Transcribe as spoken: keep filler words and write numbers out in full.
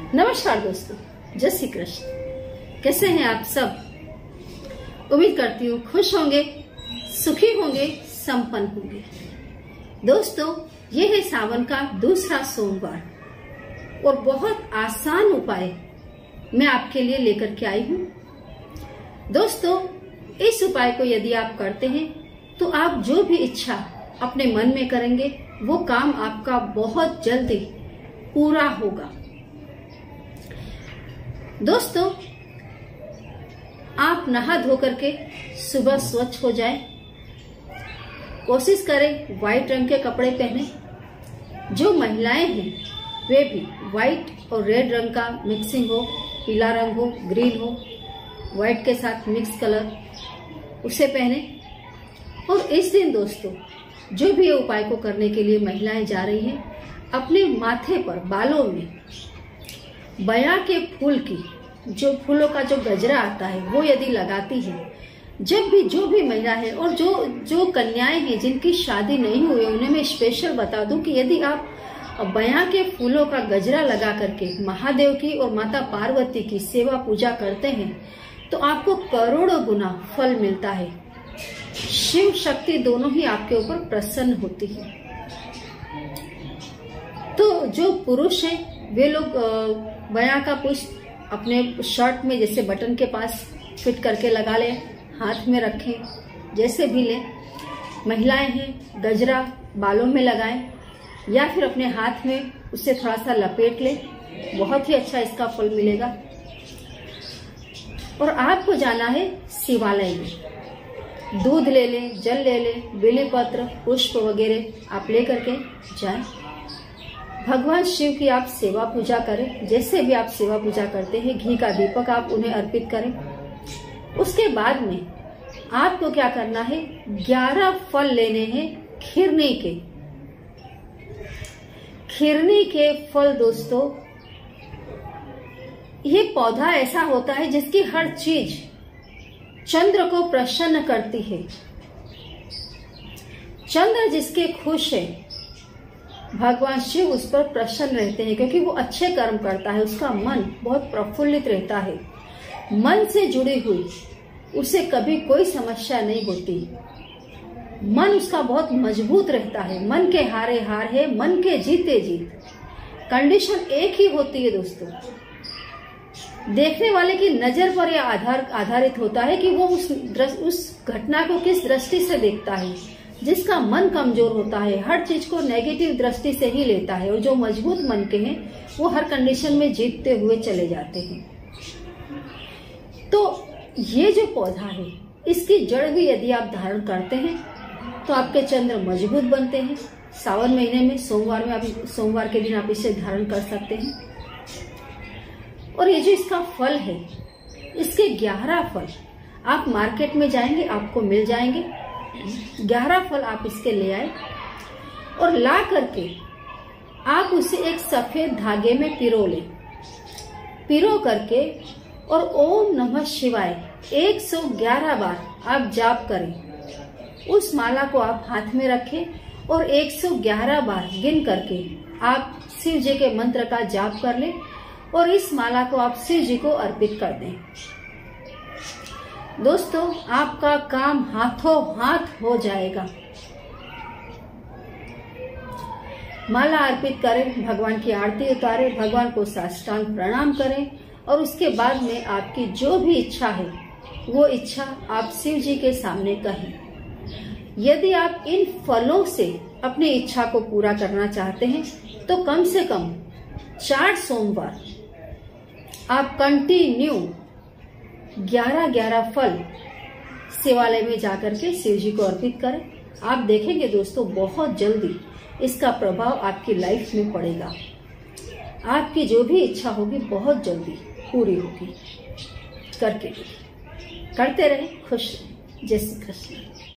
नमस्कार दोस्तों, जय श्री कृष्ण। कैसे हैं आप सब? उम्मीद करती हूँ खुश होंगे, सुखी होंगे, संपन्न होंगे। दोस्तों, ये है सावन का दूसरा सोमवार और बहुत आसान उपाय मैं आपके लिए लेकर के आई हूँ। दोस्तों, इस उपाय को यदि आप करते हैं तो आप जो भी इच्छा अपने मन में करेंगे वो काम आपका बहुत जल्दी पूरा होगा। दोस्तों, आप नहा धो करके सुबह स्वच्छ हो जाएं। कोशिश करें व्हाइट रंग के कपड़े पहने। जो महिलाएं हैं वे भी व्हाइट और रेड रंग का मिक्सिंग हो, पीला रंग हो, ग्रीन हो, व्हाइट के साथ मिक्स कलर उसे पहने। और इस दिन दोस्तों, जो भी ये उपाय को करने के लिए महिलाएं जा रही हैं, अपने माथे पर, बालों में बया के फूल की, जो फूलों का जो गजरा आता है वो यदि लगाती है, जब भी जो भी महिला है और जो जो कन्याएं हैं जिनकी शादी नहीं हुई, उन्हें मैं स्पेशल बता दूं कि यदि आप बया के फूलों का गजरा लगा करके महादेव की और माता पार्वती की सेवा पूजा करते हैं तो आपको करोड़ों गुना फल मिलता है। शिव शक्ति दोनों ही आपके ऊपर प्रसन्न होती है। तो जो पुरुष हैं वे लोग बया का पुष्प अपने शर्ट में जैसे बटन के पास फिट करके लगा लें, हाथ में रखें, जैसे भी लें। महिलाएं हैं गजरा बालों में लगाएं या फिर अपने हाथ में उसे थोड़ा सा लपेट लें, बहुत ही अच्छा इसका फल मिलेगा। और आपको जाना है शिवालय में। दूध ले लें, जल ले लें, बेली पत्र, पुष्प वगैरह आप ले करके जाएं। भगवान शिव की आप सेवा पूजा करें, जैसे भी आप सेवा पूजा करते हैं, घी का दीपक आप उन्हें अर्पित करें। उसके बाद में आपको क्या करना है, ग्यारह फल लेने हैं खिरनी के। खिरनी के फल दोस्तों, ये पौधा ऐसा होता है जिसकी हर चीज चंद्र को प्रसन्न करती है। चंद्र जिसके खुश है, भगवान शिव उस पर प्रसन्न रहते हैं, क्योंकि वो अच्छे कर्म करता है, उसका मन बहुत प्रफुल्लित रहता है। मन से जुड़ी हुई उसे कभी कोई समस्या नहीं होती। मन उसका बहुत मजबूत रहता है। मन के हारे हार है, मन के जीते जीत। कंडीशन एक ही होती है दोस्तों, देखने वाले की नजर पर यह आधार आधारित होता है कि वो उस उस घटना को किस दृष्टि से देखता है। जिसका मन कमजोर होता है हर चीज को नेगेटिव दृष्टि से ही लेता है, और जो मजबूत मन के हैं वो हर कंडीशन में जीतते हुए चले जाते हैं। तो ये जो पौधा है, इसकी जड़ भी यदि आप धारण करते हैं तो आपके चंद्र मजबूत बनते हैं। सावन महीने में सोमवार में आप सोमवार के दिन आप इसे धारण कर सकते हैं। और ये जो इसका फल है, इसके ग्यारह फल आप मार्केट में जाएंगे आपको मिल जाएंगे। ग्यारह फल आप इसके ले आए और ला करके आप उसे एक सफेद धागे में पिरो लें। पिरो करके और ओम नमः शिवाय एक सौ ग्यारह बार आप जाप करें। उस माला को आप हाथ में रखें और एक सौ ग्यारह बार गिन करके आप शिव जी के मंत्र का जाप कर लें और इस माला को आप शिव जी को अर्पित कर दें। दोस्तों, आपका काम हाथों हाथ हो जाएगा। माला अर्पित करें, भगवान की आरती उतारें, भगवान को साष्टांग प्रणाम करें और उसके बाद में आपकी जो भी इच्छा है वो इच्छा आप शिव जी के सामने कहें। यदि आप इन फलों से अपनी इच्छा को पूरा करना चाहते हैं तो कम से कम चार सोमवार आप कंटिन्यू ग्यारह ग्यारह फल शिवालय में जाकर के शिव जी को अर्पित करें। आप देखेंगे दोस्तों, बहुत जल्दी इसका प्रभाव आपकी लाइफ में पड़ेगा। आपकी जो भी इच्छा होगी बहुत जल्दी पूरी होगी। करके करते रहे, खुश रहें। जय श्री कृष्ण।